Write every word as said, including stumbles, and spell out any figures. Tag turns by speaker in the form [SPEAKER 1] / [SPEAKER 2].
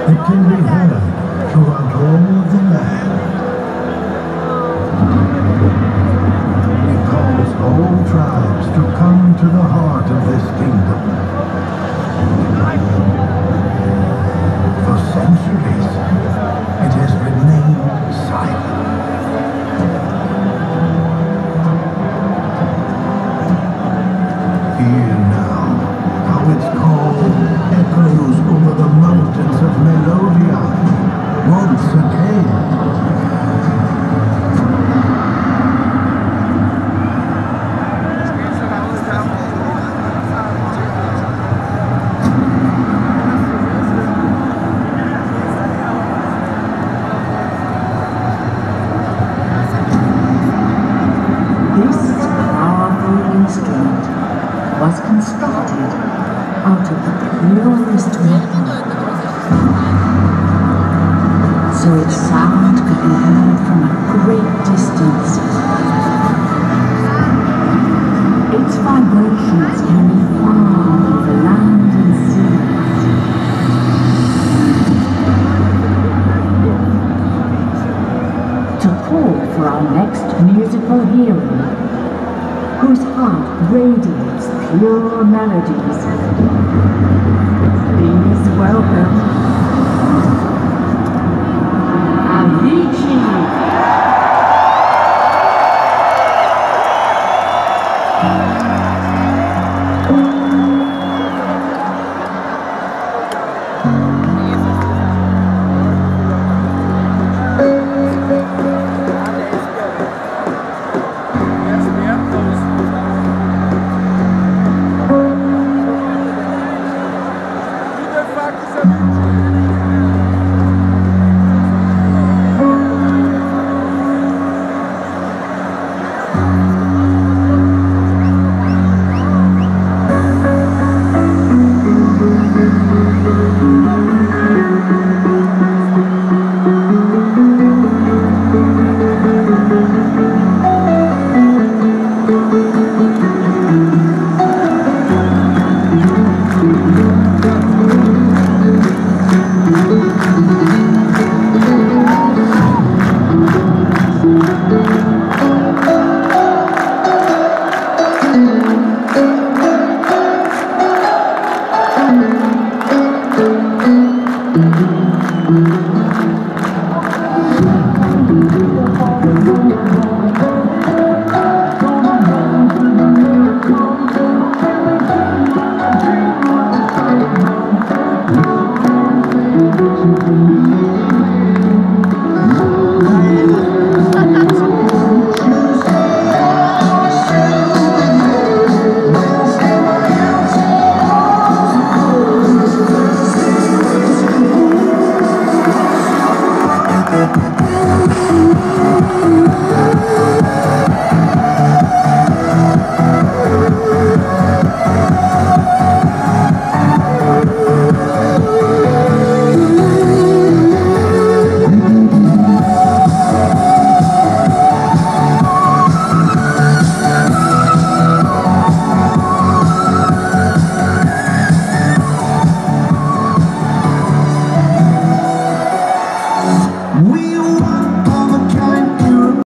[SPEAKER 1] It can be heard throughout all the land. It calls all tribes to come to the heart of this kingdom. For centuries, it has remained silent. Hear now how its call echoes over the mountains of Melodia once again.
[SPEAKER 2] Was constructed out of the purest metal, so its sound could be heard from a great distance. Its vibrations carry far over land and sea. To call for our next musical hero, whose heart radiates pure melodies, please welcome